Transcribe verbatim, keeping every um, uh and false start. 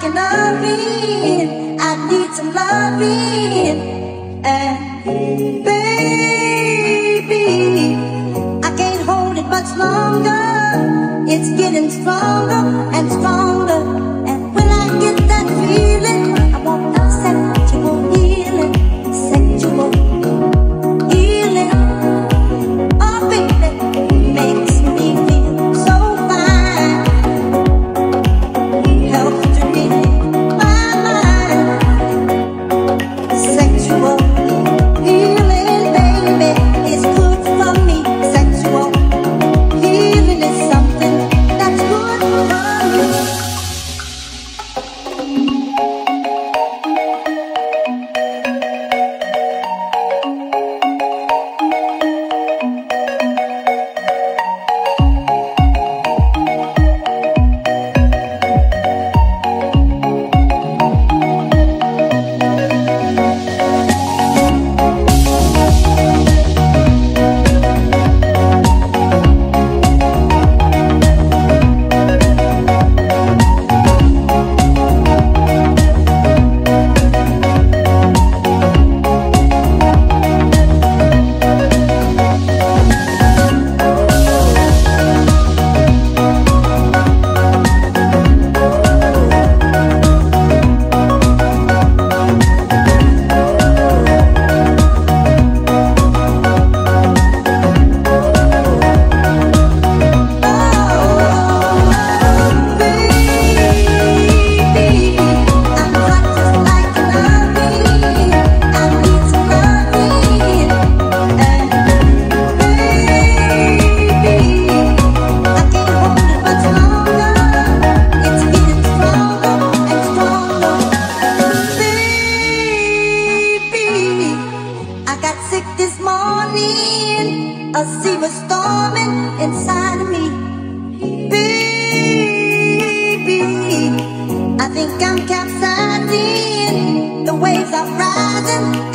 an oven. I need some loving. And baby, I can't hold it much longer. It's getting stronger and stronger. And when I get that feeling, I want that sexual healing, sexual healing. Oh baby, makes me feel so fine. Helps to rid my mind. Sexual healing, baby, is good for me. Sexual healing is something that's good for me. A sea was storming inside of me. Baby, I think I'm capsizing. The waves are rising.